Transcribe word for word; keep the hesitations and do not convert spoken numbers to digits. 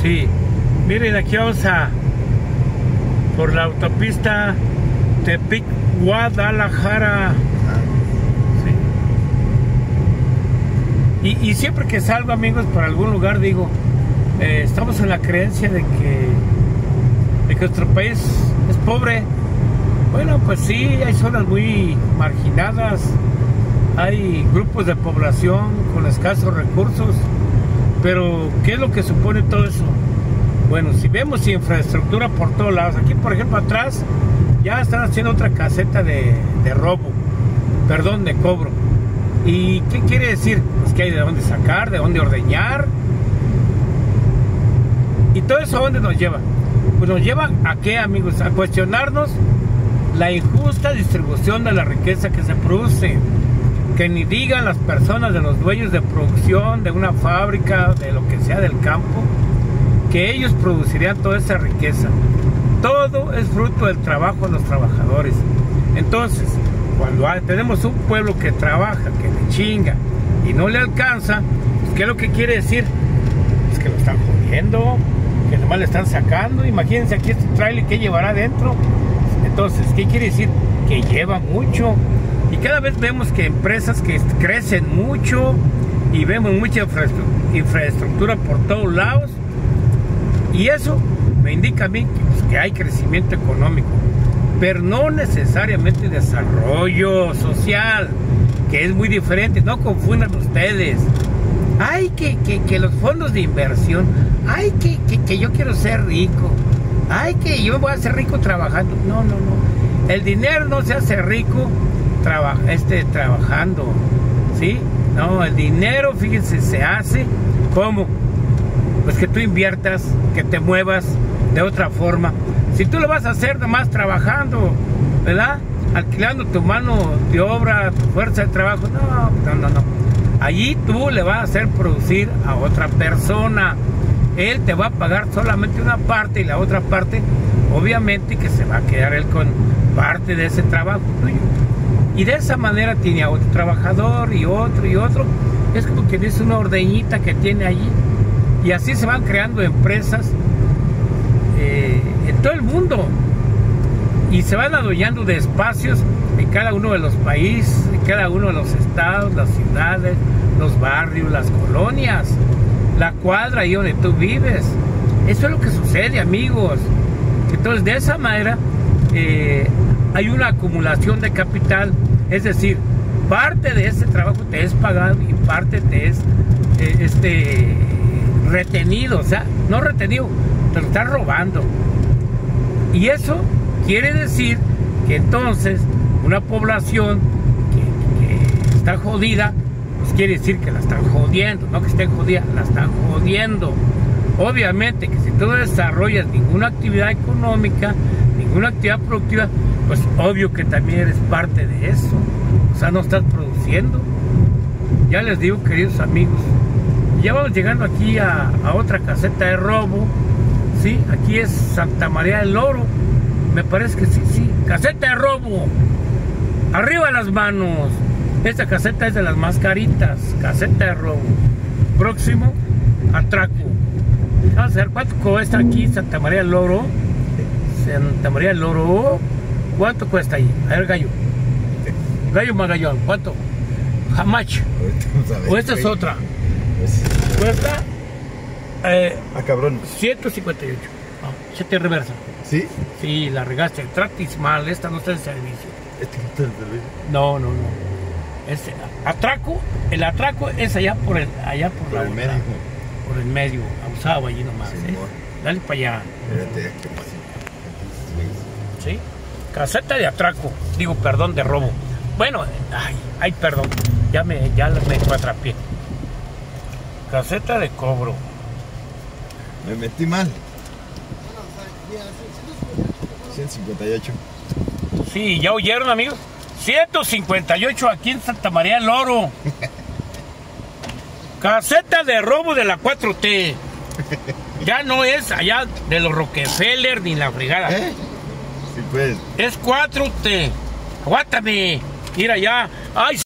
Sí, miren, aquí vamos a por la autopista Tepic-Guadalajara. Sí. Y, y siempre que salgo, amigos, por algún lugar, digo, eh, estamos en la creencia de que, de que nuestro país es pobre. Bueno, pues sí, hay zonas muy marginadas, hay grupos de población con escasos recursos, pero ¿qué es lo que supone todo eso? Bueno, si vemos infraestructura por todos lados, aquí por ejemplo atrás ya están haciendo otra caseta de, de robo, perdón, de cobro. ¿Y qué quiere decir? Pues que hay de dónde sacar, de dónde ordeñar. ¿Y todo eso a dónde nos lleva? Pues nos lleva a qué, amigos, a cuestionarnos la injusta distribución de la riqueza que se produce. Que ni digan las personas de los dueños de producción de una fábrica, de lo que sea del campo, que ellos producirían toda esa riqueza. Todo es fruto del trabajo de los trabajadores. Entonces, cuando hay, tenemos un pueblo que trabaja, que le chinga y no le alcanza, pues, ¿qué es lo que quiere decir? Pues que lo están jodiendo, que nomás le están sacando. Imagínense aquí este trailer que llevará adentro. Entonces, ¿qué quiere decir? Que lleva mucho. Y cada vez vemos que empresas que crecen mucho y vemos mucha infraestructura por todos lados. Y eso me indica a mí que, pues, que hay crecimiento económico, pero no necesariamente desarrollo social, que es muy diferente. No confundan ustedes. Ay, que, que, que los fondos de inversión. Ay, que, que, que yo quiero ser rico. Ay, que yo voy a ser rico trabajando. No, no, no. El dinero no se hace rico traba, este, trabajando, ¿sí? No, el dinero, fíjense, se hace ¿cómo? Pues que tú inviertas, que te muevas de otra forma. Si tú lo vas a hacer nomás trabajando, ¿verdad? Alquilando tu mano de obra, tu fuerza de trabajo, no, no, no, no. Allí tú le vas a hacer producir a otra persona. Él te va a pagar solamente una parte y la otra parte, obviamente, que se va a quedar él con parte de ese trabajo tuyo. Y de esa manera tiene a otro trabajador y otro y otro. Es como que es una ordeñita que tiene allí. Y así se van creando empresas eh, en todo el mundo. Y se van adueñando de espacios en cada uno de los países, en cada uno de los estados, las ciudades, los barrios, las colonias, la cuadra ahí donde tú vives. Eso es lo que sucede, amigos. Entonces, de esa manera eh, hay una acumulación de capital. Es decir, parte de ese trabajo te es pagado y parte te es eh, este, retenido. O sea, no retenido, te lo estás robando. Y eso quiere decir que entonces una población que, que está jodida, pues quiere decir que la están jodiendo, no que estén jodida, la están jodiendo. Obviamente que si tú no desarrollas ninguna actividad económica, ninguna actividad productiva, pues obvio que también eres parte de eso. O sea, no estás produciendo. Ya les digo, queridos amigos, ya vamos llegando aquí a, a otra caseta de robo. Sí, aquí es Santa María del Oro. Me parece que sí, sí. Caseta de robo. Arriba las manos. Esta caseta es de las más caritas. Caseta de robo. Próximo, atraco. Vamos a ver cuánto cuesta aquí Santa María del Oro. Santa María del Oro. ¿Cuánto cuesta ahí? A ver, gallo. Gallo Magallón, ¿cuánto? Jamach. O esta es otra. Cuesta eh, ah, cabrón. ciento cincuenta y ocho. Ah, siete reversa. ¿Sí? Sí, la regaste. Tratis mal, esta no está en servicio. ¿Este no está en servicio? No, no, no. Este, atraco, el atraco es allá por el, allá por, por la el otra, medio. Por el medio, abusado allí nomás. Sí, ¿eh? Dale para allá. Espérate, ¿qué pasa? ¿Sí? Caseta de atraco, digo, perdón, de robo. Bueno, ay, ay, perdón, ya me, ya me atrapié. Caseta de cobro. Me metí mal. ciento cincuenta y ocho. Sí, ¿ya oyeron, amigos? ciento cincuenta y ocho aquí en Santa María del Oro. Caseta de robo de la cuatro T. Ya no es allá de los Rockefeller ni la fregada. ¿Eh? Sí, pues. Es cuatro T. Aguántame. Mira ya. Ay.